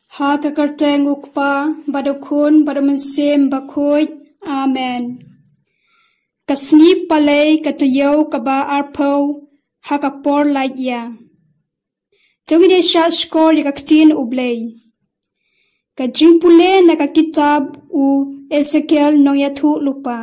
Ha kakarteng ukpa badokun badomensem bakoy. Amen. Kasni palay katayaw kaba arpo hakapor laikya. Jongide shot score yaka Ktien u Blei. Kajingpule nakakitab u Ezekiel nong yathu lupa.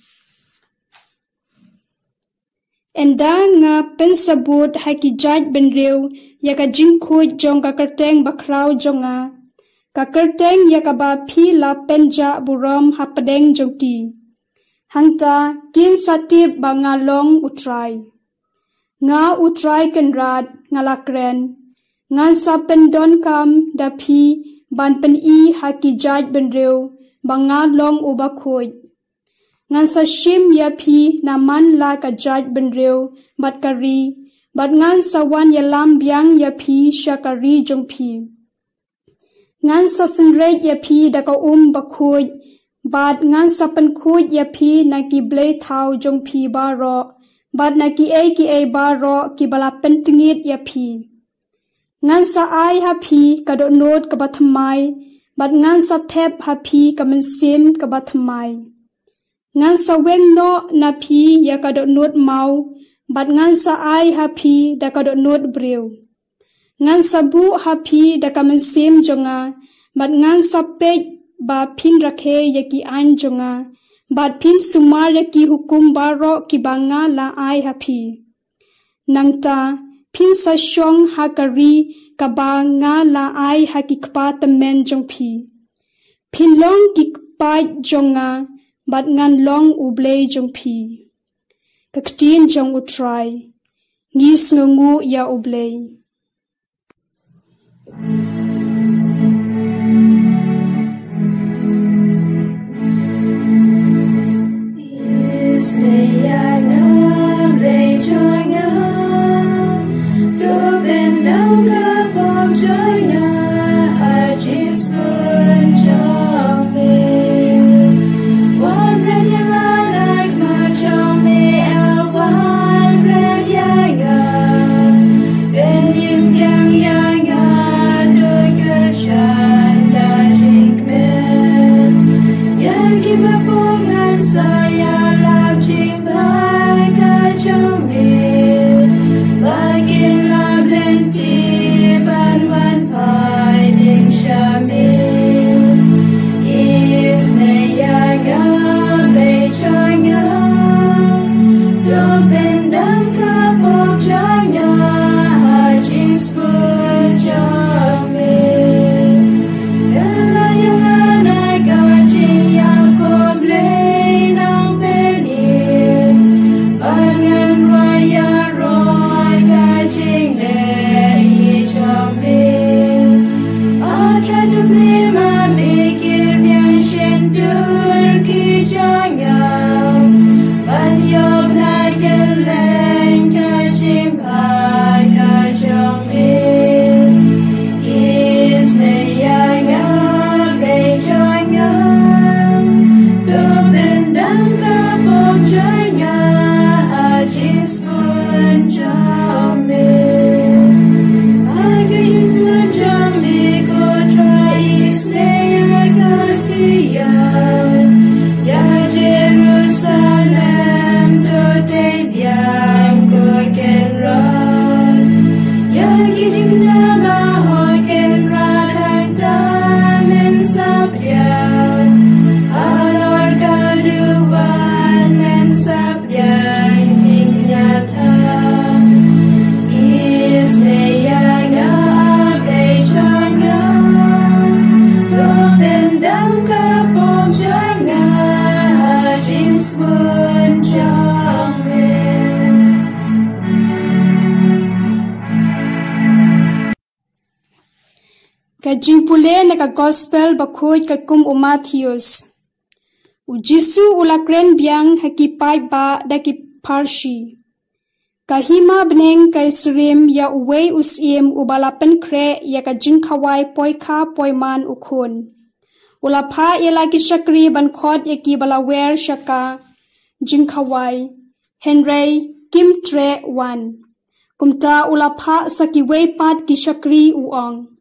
Enda nga pensabut hakijaj benrew yaka jingkhuj jong kakarteng bakraw jonga. Kakarteng yaka ba phi la penja buram hapadeng jongti. Hangta kin satip ba nga long utray. Nga utray kenrad nga lakren. Ngan sa pendon kam da phi ban pen I hakijaj benrew ba nga long ubakhuj. Ngan sa shim ya phi naman la kajaj benrew bat kari. Bat ngan sa wan ya lam biang ya phi syakari jong phi. Ngan sa senreit ya phi da ka bakhuj. Bat ngan sa penkhuj ya phi na ki Blei thau jong phi ba ro. Bat na ki a ba ro ki bala pentingit ya phi. Ngan sa ai ha phi kadok not ka bathamai. Bat ngan sa thep ha phi ka mensim ka bathamai. Ngan sa weng no na phi ya kadok not mau. Bat ngan sa ai ha phi da kadok not brew. Ngan sa bu ha phi da ka mensim jonga. Bat ngan sa pej ba phin rakhe ya ki an jonga. Bat phin sumar ya ki hukum baro ki banga la ai ha phi. Nangta phin sa shong ha kari ka ba nga la ai ha ki kpa tamen jong phi. Phin long ki kpa jonga. Bat ngan long u Blei jong phi. Ka Ktien jong utray. Ngis ngungu ya u Blei. Kajingpule naka gospel bakhoj kakum u Matthews. U Jisu ulakren biang hakipai ba daki parshi. Kahima beneng kaisrim ya uwe usim ubalapen kre ya kajingkawai poika poiman ukun. Ulapha yalaki shakri bankhot yaki balawer shaka jingkawai. Henry Kim Tre 1. Kumta ulapha sakiwe pat ki shakri uong.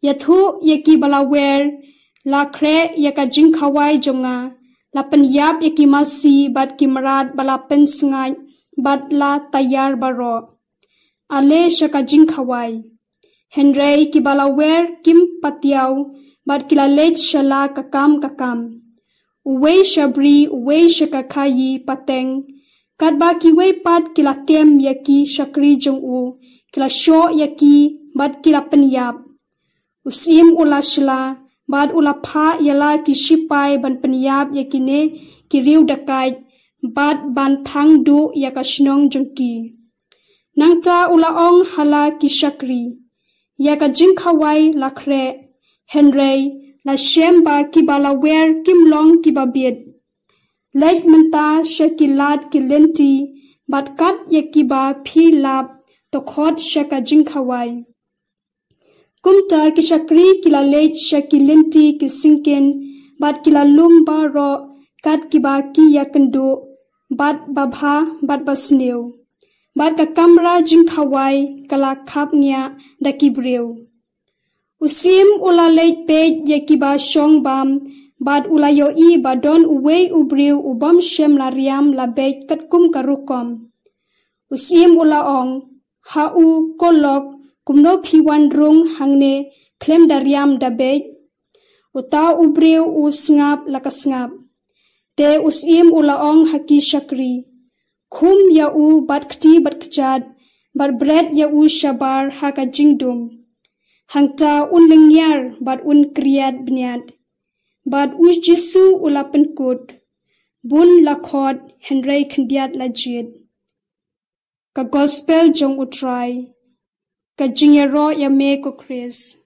Yathu yaki balawer la kre yaka jingkhawai jonga la penyap yaki masi bat kimarat bala pensengai bat la tayar baro. Ale shaka jingkhawai. Henry ki balawer kim patiaw bat kilalech shala kakam. Uwe shabri uwe shaka khayi pateng. Kadba kiwe pat kilatem yaki shakri jongu kila sho yaki bat kila penyap. Usim ula shla bad ula pha yala ki shipai ban penyap yakine kiriu dakait bad ban thang du yaka shnong jongki. Nangta ula ong hala ki shakri yaka jingkhawai lakre Henry la shemba ki balawer kimlong ki babit. Lek menta shakilat ki lenti bat kat yakiba phi lap tokhot shaka jingkhawai. Kumta ki shakri kila lech shakilenti ki sinken bat kila lumba ro kat kiba ki yakendo bat babha bat basneu bat ka kamra jingkhawai kala khapnya dakibreu. Usim ula lech pej yakiba shong bam bat ula yoi badon uwe ubriu ubam shem lariam la bej katkum karukom. Usim ula ong hau kolok kumno piwan rung hangne klem dariam dabej uta ubriu usngap lakasngap te usim ula ong haki shakri khum ya u bat kti bat kjad bat bread ya u shabar haka jingdum hangta unlengyar bat un kriyat bnyat bat u jisu ula penkut bun lakhot Henry khndiat lajit ka gospel jong utrai ka jingero ya me ko Chris.